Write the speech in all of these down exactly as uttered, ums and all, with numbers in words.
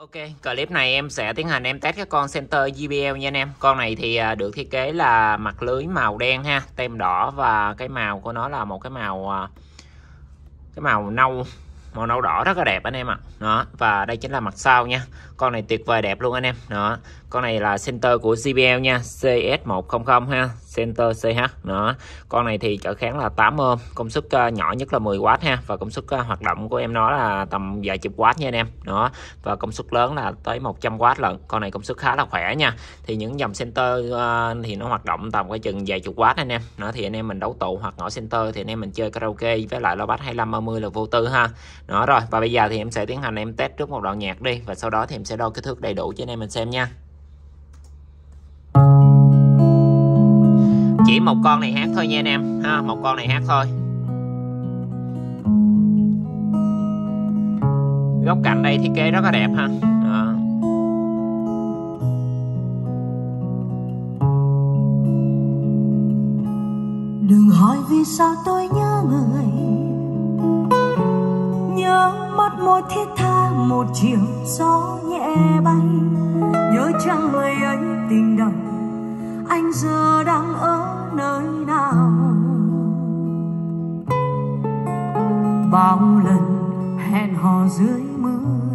Ok, clip này em sẽ tiến hành em test cái con Center gi bê lờ nha anh em. Con này thì được thiết kế là mặt lưới màu đen ha, tem đỏ và cái màu của nó là một cái màu cái màu nâu, màu nâu đỏ rất là đẹp anh em ạ. À. Đó, và đây chính là mặt sau nha. Con này tuyệt vời đẹp luôn anh em. Đó, con này là Center của gi bê lờ nha, xê ét một trăm ha, Center xê hát. Đó, con này thì trở kháng là tám ôm, công suất uh, nhỏ nhất là mười oát ha, và công suất uh, hoạt động của em nó là tầm vài chục oát nha anh em. Đó, và công suất lớn là tới một trăm oát lận. Con này công suất khá là khỏe nha. Thì những dòng Center uh, thì nó hoạt động tầm cái chừng vài chục oát anh em. Đó, thì anh em mình đấu tụ hoặc ngõ Center thì anh em mình chơi karaoke với lại loa bass hai lăm ba mươi là vô tư ha. Đó rồi, và bây giờ thì em sẽ tiến hành em test trước một đoạn nhạc đi, và sau đó thì em sẽ đo kích thước đầy đủ cho anh em mình xem nha. Chỉ một con này hát thôi nha anh em ha, một con này hát thôi. Góc cạnh đây thiết kế rất là đẹp ha. Đó. Đừng hỏi vì sao tôi nhớ người, nhớ mắt môi thiết tha một chiều gió nhẹ bay, nhớ chăng người ấy tình đầu anh giờ đang ở nơi nào. Bao lần hẹn hò dưới mưa,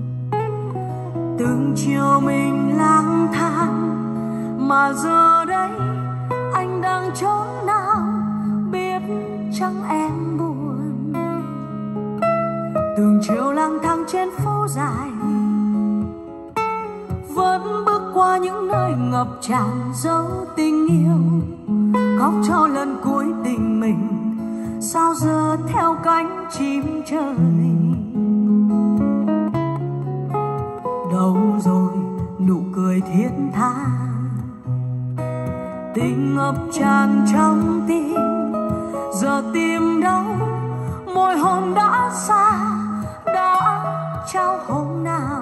từng chiều mình lang thang, mà giờ đây anh đang trốn nào, biết chăng em buồn. Từng chiều lang thang trên phố dài, vẫn bước qua những nơi ngập tràn dấu tình yêu, khóc cho lần cuối tình mình sao giờ theo cánh chim trời. Đâu rồi nụ cười thiết tha, tình ngập tràn trong tim, giờ tìm đâu môi hôn đã xa, đã trao hôm nào.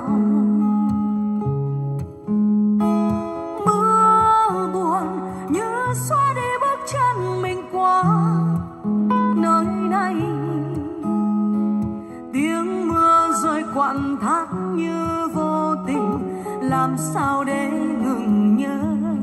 Mưa buồn như xóa đi bước chân mình qua nơi này, tiếng mưa rơi quặn thắt như vô tình, làm sao để ngừng nhớ.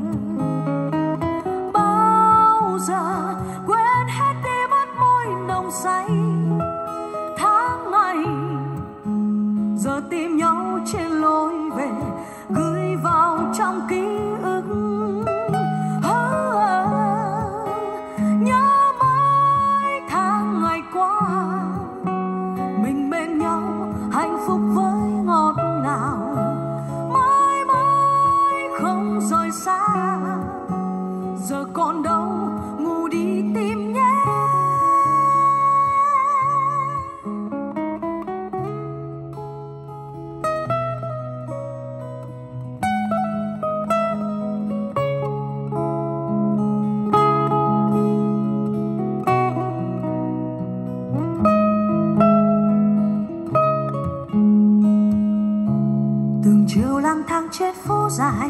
Bao giờ quên hết đi mất môi nồng say tháng ngày, giờ tìm nhau trên lối về, gửi vào trong ký ức. Nhớ mãi tháng ngày qua, mình bên nhau hạnh phúc với ngọt ngào, mãi mãi không rời xa. Giờ còn đâu ngủ đi tìm nhé. Từng chiều lang thang trên phố dài,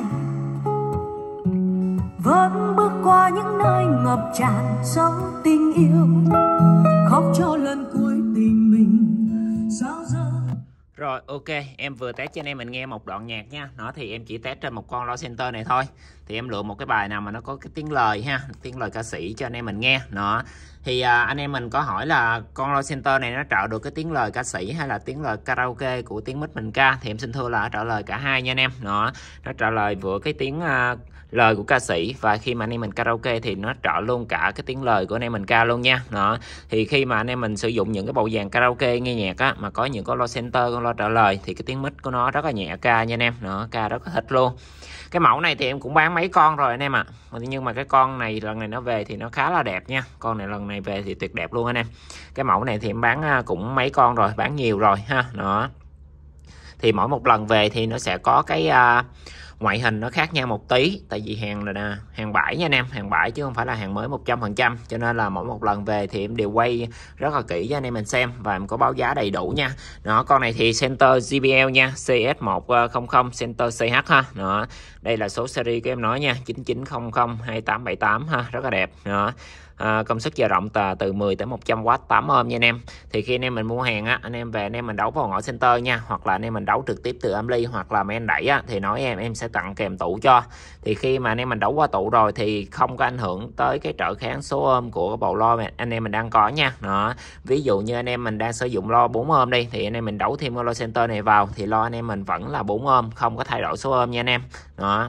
vẫn bước qua những nơi ngập tràn dấu tình yêu, khóc cho lần cuối tình mình sao giờ. Rồi ok, em vừa test cho anh em mình nghe một đoạn nhạc nha. Nó thì em chỉ test trên một con loa Center này thôi. Thì em lựa một cái bài nào mà nó có cái tiếng lời ha, tiếng lời ca sĩ cho anh em mình nghe. Đó. Thì à, anh em mình có hỏi là con loa Center này nó trợ được cái tiếng lời ca sĩ hay là tiếng lời karaoke của tiếng mic mình ca, thì em xin thưa là trả lời cả hai nha anh em. Đó. Nó trả lời vừa cái tiếng à, lời của ca sĩ, và khi mà anh em mình karaoke thì nó trợ luôn cả cái tiếng lời của anh em mình ca luôn nha. Đó. Thì khi mà anh em mình sử dụng những cái bộ dàn karaoke nghe nhạc á, mà có những con loa Center, con loa trợ lời, thì cái tiếng mic của nó rất là nhẹ ca nha anh em. Nó ca rất là thích luôn. Cái mẫu này thì em cũng bán mấy con rồi anh em ạ. À. Nhưng mà cái con này lần này nó về thì nó khá là đẹp nha. Con này lần này về thì tuyệt đẹp luôn anh em. Cái mẫu này thì em bán cũng mấy con rồi, bán nhiều rồi ha. Đó. Thì mỗi một lần về thì nó sẽ có cái uh, ngoại hình nó khác nhau một tí, tại vì hàng là nè, hàng bãi nha anh em, hàng bãi chứ không phải là hàng mới một trăm phần trăm, cho nên là mỗi một lần về thì em đều quay rất là kỹ cho anh em mình xem, và em có báo giá đầy đủ nha. Đó, con này thì Center gi bê lờ nha, xê ét một trăm Center xê hát ha. Đó, đây là số series của em nói nha, chín chín không không hai tám bảy tám ha, rất là đẹp. Đó. à, công suất dao động từ từ mười tới một trăm oát, tám ohm nha anh em. Thì khi anh em mình mua hàng á, anh em về anh em mình đấu vào ngõ center nha, hoặc là anh em mình đấu trực tiếp từ ampli hoặc là men đẩy á, thì nói em em sẽ tặng kèm tủ cho. Thì khi mà anh em mình đấu qua tủ rồi thì không có ảnh hưởng tới cái trở kháng số ohm của cái bộ lo mà anh em mình đang có nha. Đó, ví dụ như anh em mình đang sử dụng lo bốn ohm đi, thì anh em mình đấu thêm cái lo center này vào thì lo anh em mình vẫn là bốn ohm, không có thay đổi số ohm nha anh em. Đó,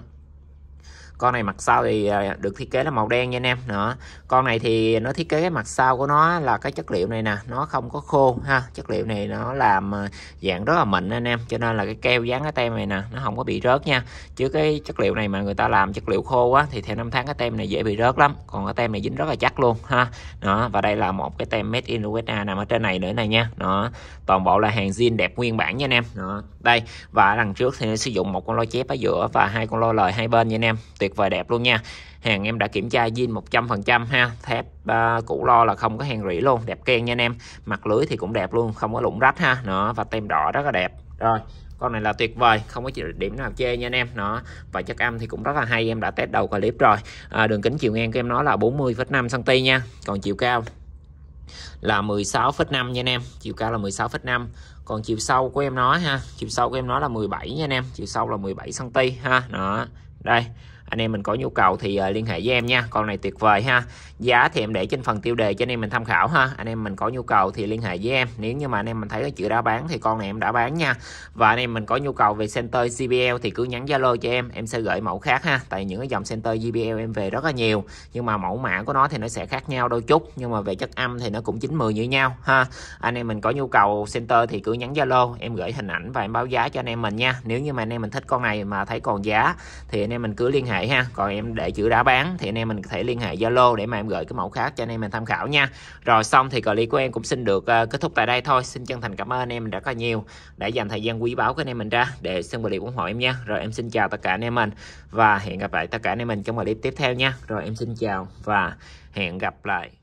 con này mặt sau thì được thiết kế là màu đen nha anh em. Đó, con này thì nó thiết kế cái mặt sau của nó là cái chất liệu này nè, nó không có khô ha, chất liệu này nó làm dạng rất là mịn anh em, cho nên là cái keo dán cái tem này nè nó không có bị rớt nha. Chứ cái chất liệu này mà người ta làm chất liệu khô á thì theo năm tháng cái tem này dễ bị rớt lắm, còn cái tem này dính rất là chắc luôn ha. Đó, và đây là một cái tem made in u ét a nằm ở trên này nữa này nha. Đó, toàn bộ là hàng zin đẹp nguyên bản nha anh em. Đó, đây, và đằng trước thì nó sử dụng một con lo chép ở giữa và hai con lo lời hai bên nha anh em, tuyệt vời đẹp luôn nha. Hàng em đã kiểm tra zin một trăm phần trăm ha, thép uh, cũ lo là không có hàng rỉ luôn, đẹp keng nha anh em. Mặt lưới thì cũng đẹp luôn, không có lủng rách ha. Đó, và tem đỏ rất là đẹp. Rồi, con này là tuyệt vời, không có điểm nào chê nha anh em. Đó, và chất âm thì cũng rất là hay, em đã test đầu clip rồi. À, đường kính chiều ngang của em nó là bốn mươi phẩy năm xăng ti mét nha, còn chiều cao là mười sáu phẩy năm nha anh em, chiều cao là mười sáu phẩy năm. Còn chiều sâu của em nó ha, chiều sâu của em nó là mười bảy nha anh em, chiều sâu là mười bảy xăng ti mét ha. Đó, đây, anh em mình có nhu cầu thì uh, liên hệ với em nha. Con này tuyệt vời ha. Giá thì em để trên phần tiêu đề cho anh em mình tham khảo ha. Anh em mình có nhu cầu thì liên hệ với em. Nếu như mà anh em mình thấy cái chữ đã bán thì con này em đã bán nha. Và anh em mình có nhu cầu về center giê bê lờ thì cứ nhắn Zalo cho em, em sẽ gửi mẫu khác ha. Tại những cái dòng center giê bê lờ em về rất là nhiều, nhưng mà mẫu mã của nó thì nó sẽ khác nhau đôi chút, nhưng mà về chất âm thì nó cũng chín mười như nhau ha. Anh em mình có nhu cầu center thì cứ nhắn Zalo, em gửi hình ảnh và em báo giá cho anh em mình nha. Nếu như mà anh em mình thích con này mà thấy còn giá thì anh em mình cứ liên hệ ha. Còn em để chữ đã bán thì anh em mình có thể liên hệ Zalo để mà em gửi cái mẫu khác cho anh em mình tham khảo nha. Rồi xong thì clip của em cũng xin được uh, kết thúc tại đây thôi. Xin chân thành cảm ơn anh em mình rất là nhiều đã dành thời gian quý báu của anh em mình ra để xem clip ủng hộ em nha. Rồi em xin chào tất cả anh em mình và hẹn gặp lại tất cả anh em mình trong clip tiếp theo nha. Rồi em xin chào và hẹn gặp lại.